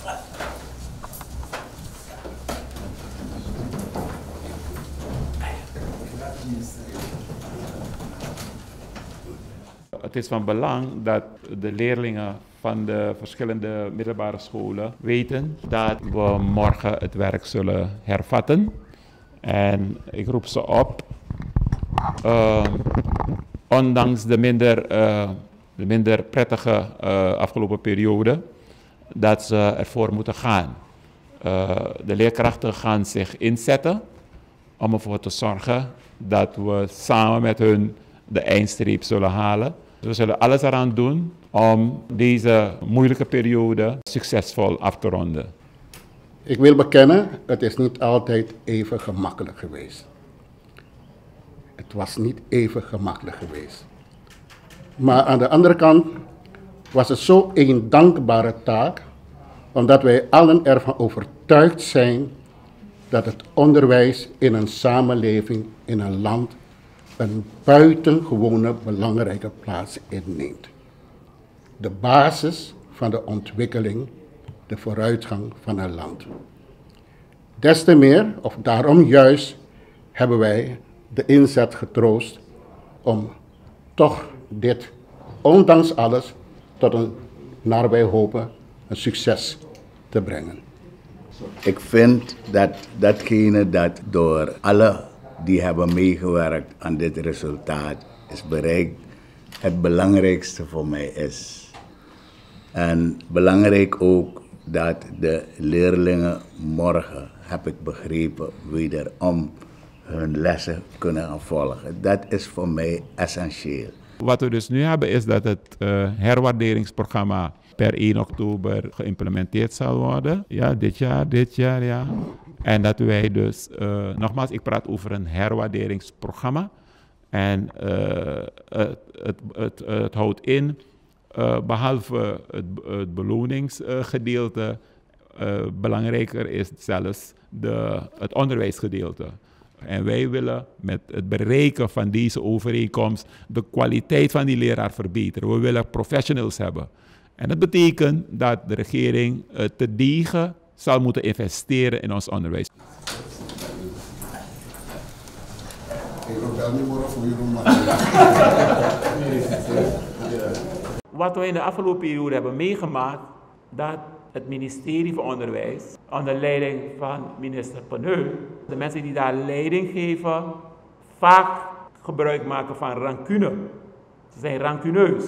Het is van belang dat de leerlingen van de verschillende middelbare scholen weten dat we morgen het werk zullen hervatten. En ik roep ze op, ondanks de minder prettige afgelopen periode, dat ze ervoor moeten gaan. De leerkrachten gaan zich inzetten om ervoor te zorgen dat we samen met hun de eindstreep zullen halen. We zullen alles eraan doen om deze moeilijke periode succesvol af te ronden. Ik wil bekennen, het is niet altijd even gemakkelijk geweest. Het was niet even gemakkelijk geweest. Maar aan de andere kant was het zo een dankbare taak, omdat wij allen ervan overtuigd zijn dat het onderwijs in een samenleving, in een land, een buitengewone belangrijke plaats inneemt. De basis van de ontwikkeling, de vooruitgang van een land. Des te meer, of daarom juist, hebben wij de inzet getroost om toch dit, ondanks alles, tot een, naar wij hopen, een succes te brengen. Ik vind dat datgene dat door alle die hebben meegewerkt aan dit resultaat is bereikt, het belangrijkste voor mij is. En belangrijk ook dat de leerlingen morgen, heb ik begrepen, wederom hun lessen kunnen gaan volgen. Dat is voor mij essentieel. Wat we dus nu hebben is dat het herwaarderingsprogramma per 1 oktober geïmplementeerd zal worden. Ja, dit jaar, ja. En dat wij dus, nogmaals, ik praat over een herwaarderingsprogramma. En het houdt in, behalve het beloningsgedeelte, belangrijker is zelfs het onderwijsgedeelte. En wij willen met het bereiken van deze overeenkomst de kwaliteit van die leraar verbeteren. We willen professionals hebben. En dat betekent dat de regering te degen zal moeten investeren in ons onderwijs. Wat we in de afgelopen periode hebben meegemaakt, dat het ministerie van Onderwijs, onder leiding van minister Paneu, de mensen die daar leiding geven, vaak gebruik maken van rancune. Ze zijn rancuneus.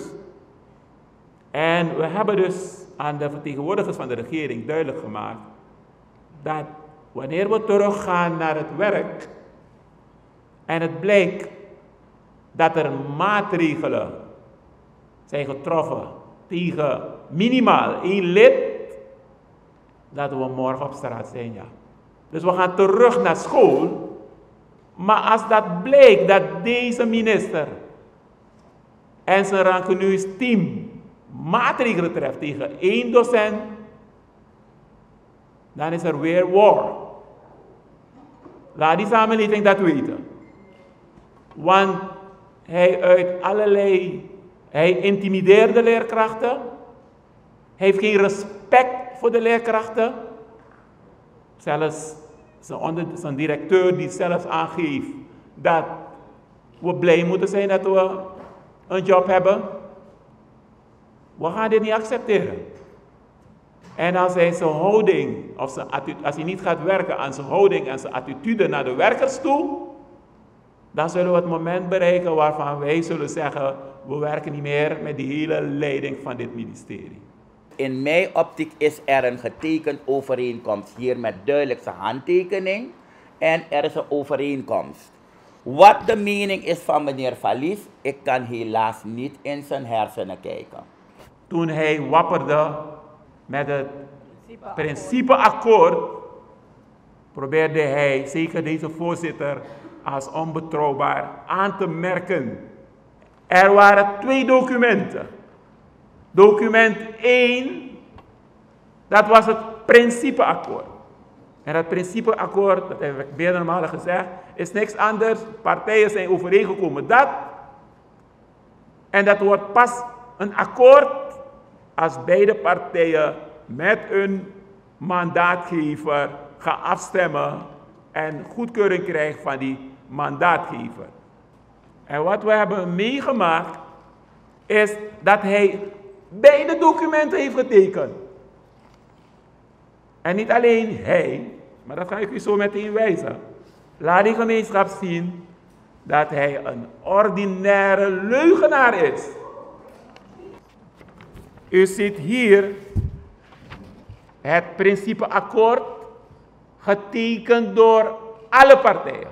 En we hebben dus aan de vertegenwoordigers van de regering duidelijk gemaakt dat wanneer we teruggaan naar het werk en het blijkt dat er maatregelen zijn getroffen tegen minimaal 1 lid, dat we morgen op straat zijn, ja. Dus we gaan terug naar school, maar als dat blijkt dat deze minister en zijn rancuneus team maatregelen treft tegen 1 docent, dan is er weer war. Laat die samenleving dat weten. Want hij intimideert de leerkrachten, hij heeft geen respect voor de leerkrachten. Zelfs zijn directeur die zelfs aangeeft dat we blij moeten zijn dat we een job hebben. We gaan dit niet accepteren. En als hij zijn houding, of als hij niet gaat werken aan zijn houding en zijn attitude naar de werkers toe, dan zullen we het moment bereiken waarvan wij zullen zeggen, we werken niet meer met die hele leiding van dit ministerie. In mijn optiek is er een getekend overeenkomst hier met duidelijke handtekening en er is een overeenkomst. Wat de mening is van meneer Valies, ik kan helaas niet in zijn hersenen kijken. Toen hij wapperde met het principeakkoord, probeerde hij, zeker deze voorzitter, als onbetrouwbaar aan te merken. Er waren 2 documenten. Document 1, dat was het principeakkoord. En dat principeakkoord, dat heb ik meerdere malen gezegd, is niks anders. Partijen zijn overeengekomen dat. En dat wordt pas een akkoord als beide partijen met hun mandaatgever gaat afstemmen en goedkeuring krijgt van die mandaatgever. En wat we hebben meegemaakt is dat hij beide documenten heeft getekend. En niet alleen hij, maar dat ga ik u zo meteen wijzen. Laat die gemeenschap zien dat hij een ordinaire leugenaar is. U ziet hier het principeakkoord getekend door alle partijen.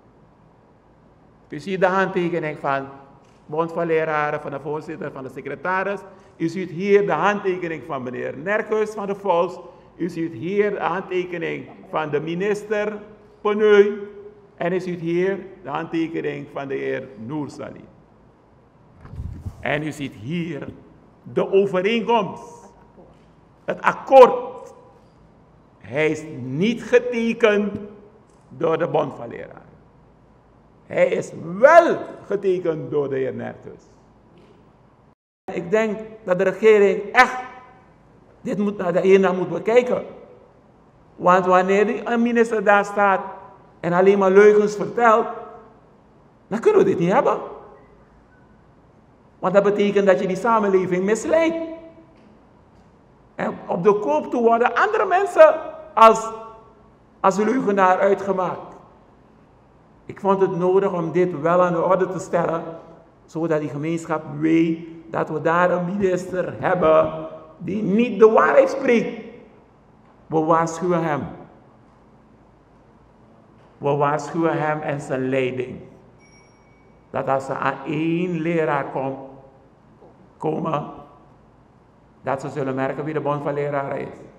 U ziet de handtekening van Bond van Leraren, van de voorzitter, van de secretaris. U ziet hier de handtekening van meneer Nerkus van de Volks. U ziet hier de handtekening van de minister Penneu. En u ziet hier de handtekening van de heer Noorsali. En u ziet hier de overeenkomst. Het akkoord. Hij is niet getekend door de Bond van Leraren. Hij is wel getekend door de heer Nerkus. Ik denk dat de regering echt hiernaar moet bekijken. Want wanneer een minister daar staat en alleen maar leugens vertelt, dan kunnen we dit niet hebben. Want dat betekent dat je die samenleving misleidt. En op de koop toe worden andere mensen als leugenaar uitgemaakt. Ik vond het nodig om dit wel aan de orde te stellen, zodat die gemeenschap weet dat we daar een minister hebben die niet de waarheid spreekt. We waarschuwen hem. We waarschuwen hem en zijn leiding. Dat als ze aan één leraar komen, dat ze zullen merken wie de Bond van Leraren is.